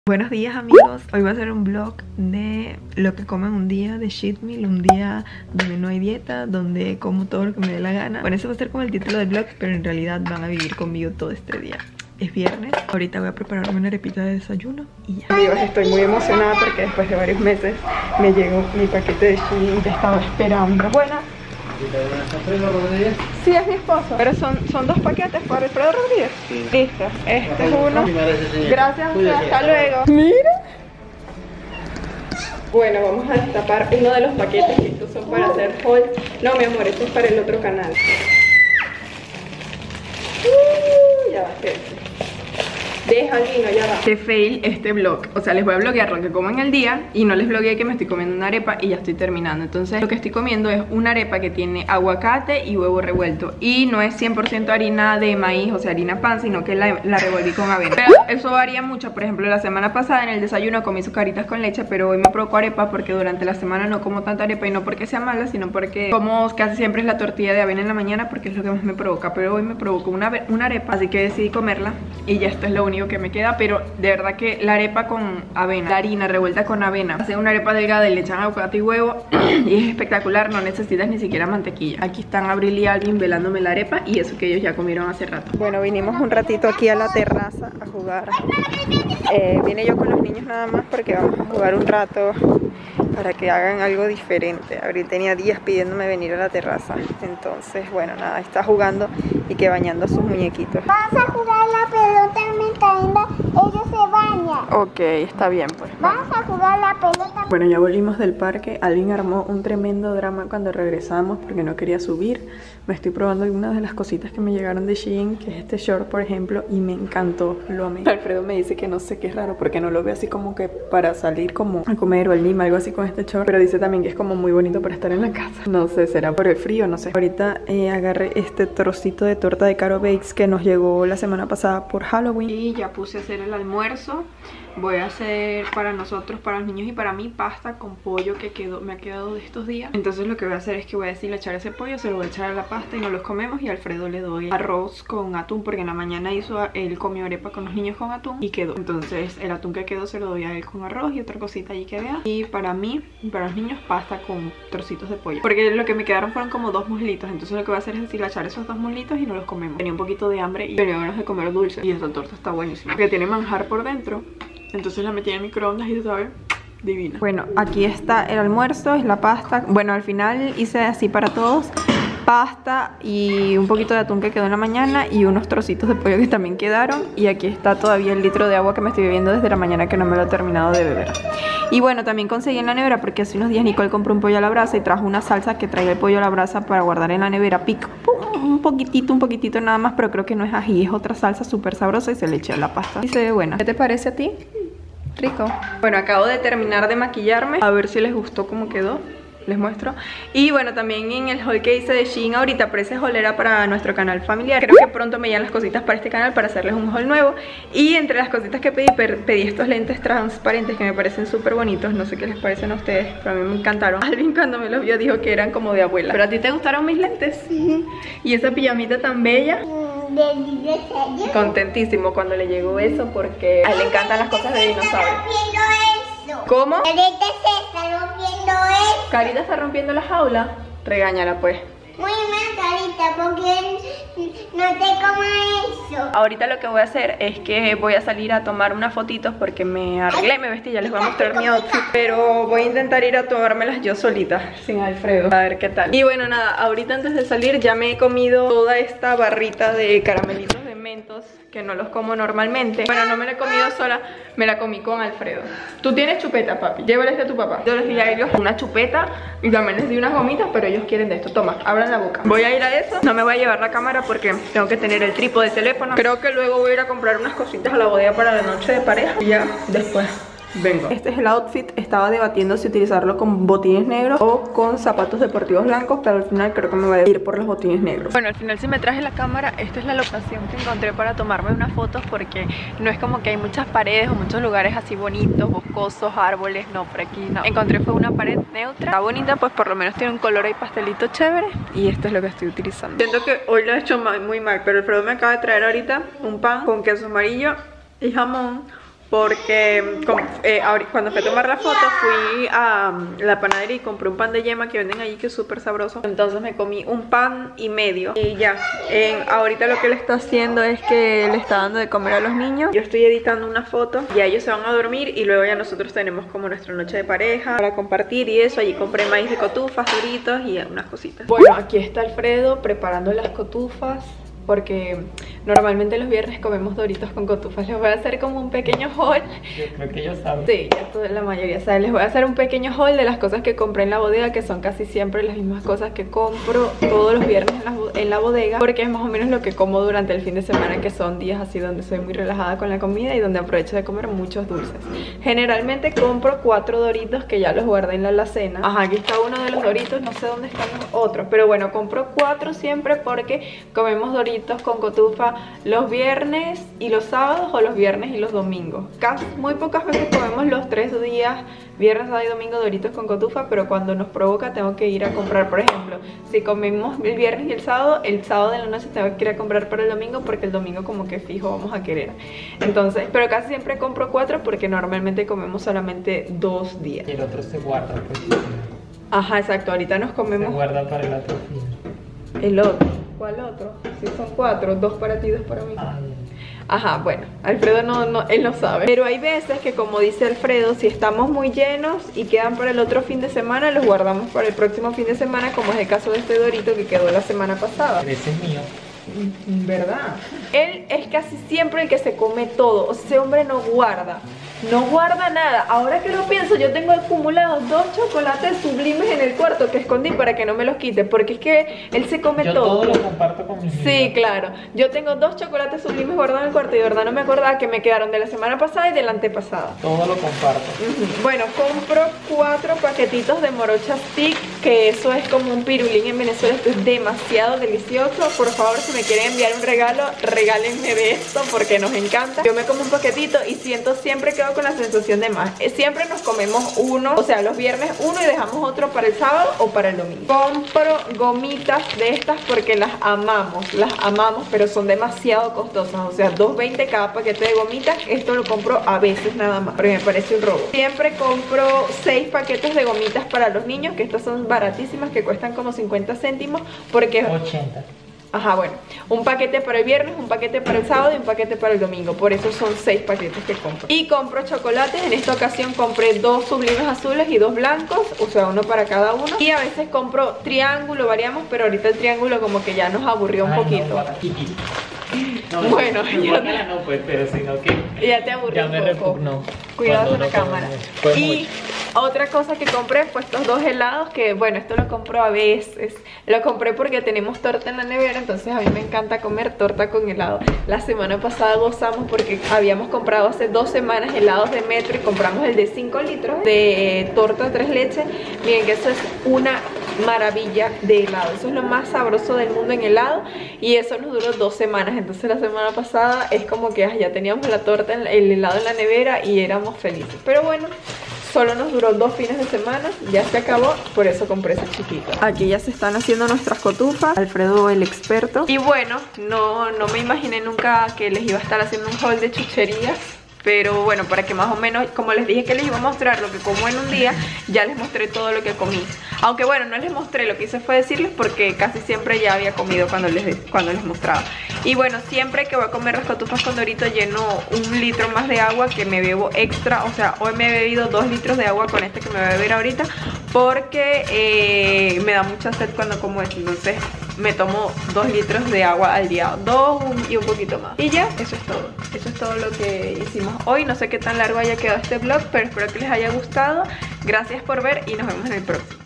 Buenos días amigos, hoy va a ser un vlog de lo que comen un día de cheat meal, un día donde no hay dieta, donde como todo lo que me dé la gana. Bueno, eso va a ser como el título del vlog, pero en realidad van a vivir conmigo todo este día. Es viernes, ahorita voy a prepararme una arepita de desayuno y ya. Amigos, estoy muy emocionada porque después de varios meses me llegó mi paquete de Shein que estaba esperando. Buena. Sí, es mi esposo. Pero son dos paquetes para Alfredo Rodríguez. Sí. Listo, este es uno. Gracias, hasta luego. Mira. Bueno, vamos a destapar uno de los paquetes que estos son para hacer haul. No, mi amor, esto es para el otro canal. Ya va a ser. Deja el vino, ya va. Qué fail este vlog. O sea, les voy a vloguear lo que como en el día y no les vlogueé que me estoy comiendo una arepa y ya estoy terminando. Entonces lo que estoy comiendo es una arepa que tiene aguacate y huevo revuelto. Y no es 100% harina de maíz, o sea, harina pan, sino que la revolví con avena. Pero eso varía mucho. Por ejemplo, la semana pasada en el desayuno comí sucaritas con leche, pero hoy me provocó arepa porque durante la semana no como tanta arepa. Y no porque sea mala, sino porque como casi siempre es la tortilla de avena en la mañana, porque es lo que más me provoca. Pero hoy me provocó una arepa, así que decidí comerla y ya esto es lo único que me queda. Pero de verdad que la arepa con avena, la harina revuelta con avena, hace una arepa delgada y le echan aguacate y huevo y es espectacular, no necesitas ni siquiera mantequilla. Aquí están Abril y Alvin velándome la arepa y eso que ellos ya comieron hace rato. Bueno, vinimos un ratito aquí a la terraza a jugar. Vine yo con los niños nada más porque vamos a jugar un rato para que hagan algo diferente. Abril tenía días pidiéndome venir a la terraza. Entonces, bueno, nada, está jugando y que bañando a sus muñequitos. Vamos a jugar la pelota mientras ellos se bañan. Ok, está bien pues. Vamos a jugar la pelota. Bueno, ya volvimos del parque. Alvin armó un tremendo drama cuando regresamos porque no quería subir. Me estoy probando algunas de las cositas que me llegaron de Shein, que es este short, por ejemplo, y me encantó, lo amé. Alfredo me dice que no sé qué es raro porque no lo ve así como que para salir como a comer o al Lima, algo así con este short, pero dice también que es como muy bonito para estar en la casa. No sé, será por el frío, no sé. Ahorita agarré este trocito de torta de Caro Bakes que nos llegó la semana pasada por Halloween y ya puse a hacer el almuerzo. Voy a hacer para nosotros, para los niños y para mí, pasta con pollo que me ha quedado de estos días. Entonces lo que voy a hacer es que voy a deshilachar ese pollo, se lo voy a echar a la pasta y nos los comemos. Y a Alfredo le doy arroz con atún porque en la mañana él comió arepa con los niños con atún y quedó. Entonces el atún que quedó se lo doy a él con arroz y otra cosita allí que vea. Y para mí y para los niños pasta con trocitos de pollo, porque lo que me quedaron fueron como 2 muslitos. Entonces lo que voy a hacer es deshilachar esos 2 muslitos y nos los comemos. Tenía un poquito de hambre y tenía ganas de comer dulce. Y esta torta está buenísima porque tiene manjar por dentro. Entonces la metí en el microondas y sabe divina. Bueno, aquí está el almuerzo, es la pasta. Bueno, al final hice así para todos. Pasta y un poquito de atún que quedó en la mañana y unos trocitos de pollo que también quedaron. Y aquí está todavía el litro de agua que me estoy bebiendo desde la mañana, que no me lo he terminado de beber. Y bueno, también conseguí en la nevera porque hace unos días Nicole compró un pollo a la brasa y trajo una salsa que trae el pollo a la brasa para guardar en la nevera. Pico un poquitito nada más, pero creo que no es ají, es otra salsa súper sabrosa y se le eché a la pasta y se ve buena. ¿Qué te parece a ti? Rico. Bueno, acabo de terminar de maquillarme, a ver si les gustó cómo quedó. Les muestro. Y bueno, también en el haul que hice de Shein ahorita, pero ese haul era para nuestro canal familiar. Creo que pronto me llegan las cositas para este canal para hacerles un haul nuevo. Y entre las cositas que pedí estos lentes transparentes que me parecen súper bonitos. No sé qué les parecen a ustedes, pero a mí me encantaron. Alvin cuando me los vio dijo que eran como de abuela. ¿Pero a ti te gustaron mis lentes? Sí. ¿Y esa pijamita tan bella? Contentísimo cuando le llegó eso porque a él le encantan las cosas de dinosaurio. ¿Cómo? Carita se está rompiendo eso. ¿Carita está rompiendo la jaula? Regáñala pues. Muy mal, Carita, porque no te comas eso. Ahorita lo que voy a hacer es que voy a salir a tomar unas fotitos porque me arreglé, me vestí, ya les voy a mostrar mi outfit. Pero voy a intentar ir a tomármelas yo solita, sin Alfredo, a ver qué tal. Y bueno, nada, ahorita antes de salir ya me he comido toda esta barrita de caramelitos de Mentos, que no los como normalmente. Bueno, no me la he comido sola, me la comí con Alfredo. Tú tienes chupeta, papi, llévales a tu papá. Yo les di a ellos una chupeta y también les di unas gomitas, pero ellos quieren de esto. Toma, abran la boca. Voy a ir a eso, no me voy a llevar la cámara porque tengo que tener el trípode de teléfono. Creo que luego voy a ir a comprar unas cositas a la bodega para la noche de pareja y ya después vengo. Este es el outfit, estaba debatiendo si utilizarlo con botines negros o con zapatos deportivos blancos, pero al final creo que me voy a ir por los botines negros. Bueno, al final sí me traje la cámara. Esta es la locación que encontré para tomarme unas fotos porque no es como que hay muchas paredes o muchos lugares así bonitos, boscosos, árboles, no, por aquí no. Encontré fue una pared neutra, está bonita, pues por lo menos tiene un color ahí pastelito chévere y esto es lo que estoy utilizando. Siento que hoy lo he hecho muy mal, pero Alfredo me acaba de traer ahorita un pan con queso amarillo y jamón, porque cuando fui a tomar la foto fui a la panadería y compré un pan de yema que venden allí que es súper sabroso. Entonces me comí un pan y medio y ya. Ahorita lo que le está haciendo es que le está dando de comer a los niños. Yo estoy editando una foto, ya ellos se van a dormir y luego ya nosotros tenemos como nuestra noche de pareja para compartir y eso. Allí compré maíz de cotufas, doritos y unas cositas. Bueno, aquí está Alfredo preparando las cotufas, porque normalmente los viernes comemos doritos con cotufas. Les voy a hacer como un pequeño haul. Yo creo que ellos saben. Sí, ya toda la mayoría sabe. Les voy a hacer un pequeño haul de las cosas que compré en la bodega, que son casi siempre las mismas cosas que compro todos los viernes en la bodega, porque es más o menos lo que como durante el fin de semana, que son días así donde soy muy relajada con la comida y donde aprovecho de comer muchos dulces. Generalmente compro 4 doritos que ya los guardé en la alacena. Ajá, aquí está uno de los doritos, no sé dónde están los otros, pero bueno, compro 4 siempre porque comemos doritos con cotufa los viernes y los sábados, o los viernes y los domingos. Muy pocas veces comemos los 3 días, viernes, sábado y domingo, doritos con cotufa, pero cuando nos provoca tengo que ir a comprar. Por ejemplo, si comemos el viernes y el sábado de la noche tengo que ir a comprar para el domingo, porque el domingo como que fijo vamos a querer. Entonces, pero casi siempre compro 4 porque normalmente comemos solamente 2 días. Y el otro se guarda, pues. Ajá, exacto, ahorita nos comemos... Se guarda para el otro fin. El otro. ¿Cuál otro? Si son 4, 2 para ti, 2 para mí. Ajá, bueno, Alfredo él no sabe. Pero hay veces que, como dice Alfredo, si estamos muy llenos y quedan para el otro fin de semana, los guardamos para el próximo fin de semana, como es el caso de este dorito que quedó la semana pasada. Ese es mío. ¿Verdad? Él es casi siempre el que se come todo. O sea, ese hombre no guarda nada. Ahora que lo pienso, yo tengo acumulados 2 chocolates sublimes en el cuarto que escondí para que no me los quite, porque es que él se come todo. Yo todo lo comparto con mis Sí, niños. claro. Yo tengo 2 chocolates sublimes guardados en el cuarto y de verdad no me acordaba que me quedaron de la semana pasada y de la antepasada. Todo lo comparto. Bueno, compro 4 paquetitos de morocha stick, que eso es como un pirulín en Venezuela. Esto es demasiado delicioso. Por favor, si me quieren enviar un regalo, regálenme de esto porque nos encanta. Yo me como un paquetito y siento siempre quedo con la sensación de más. Siempre nos comemos uno, o sea, los viernes uno y dejamos otro para el sábado o para el domingo. Compro gomitas de estas porque las amamos, pero son demasiado costosas. O sea, $2.20 cada paquete de gomitas. Esto lo compro a veces nada más, porque me parece un robo. Siempre compro 6 paquetes de gomitas para los niños, que estas son baratísimas, que cuestan como 50 céntimos, porque... 80. Ajá, bueno, un paquete para el viernes, un paquete para el sábado y un paquete para el domingo. Por eso son 6 paquetes que compro. Y compro chocolates. En esta ocasión compré 2 sublimes azules y 2 blancos, o sea, uno para cada uno. Y a veces compro triángulo, variamos, pero ahorita el triángulo como que ya nos aburrió un poquito. No, bueno, no, pues, pero sino que ya te aburrió un poco. Repugnó. Cuidado con la cámara. Y otra cosa que compré fue estos 2 helados, que bueno, esto lo compro a veces. Lo compré porque tenemos torta en la nevera, entonces a mí me encanta comer torta con helado. La semana pasada gozamos porque habíamos comprado hace 2 semanas helados de Metro y compramos el de 5 litros de torta 3 leches. Miren que eso es una maravilla de helado. Eso es lo más sabroso del mundo en helado y eso nos duró 2 semanas. Entonces la semana pasada es como que ya teníamos la torta, el helado en la nevera y éramos felices. Pero bueno, solo nos duró 2 fines de semana, ya se acabó, por eso compré ese chiquito. Aquí ya se están haciendo nuestras cotufas, Alfredo el experto. Y bueno, no me imaginé nunca que les iba a estar haciendo un haul de chucherías. Pero bueno, para que más o menos, como les dije que les iba a mostrar lo que como en un día, ya les mostré todo lo que comí. Aunque bueno, no les mostré, lo que hice fue decirles porque casi siempre ya había comido cuando les mostraba. Y bueno, siempre que voy a comer las cotufas con dorito lleno 1 litro más de agua que me bebo extra. O sea, hoy me he bebido 2 litros de agua con este que me voy a beber ahorita, porque me da mucha sed cuando como esto. Entonces me tomo 2 litros de agua al día, 2 y un poquito más. Y ya, eso es todo. Eso es todo lo que hicimos hoy. No sé qué tan largo haya quedado este vlog, pero espero que les haya gustado. Gracias por ver y nos vemos en el próximo.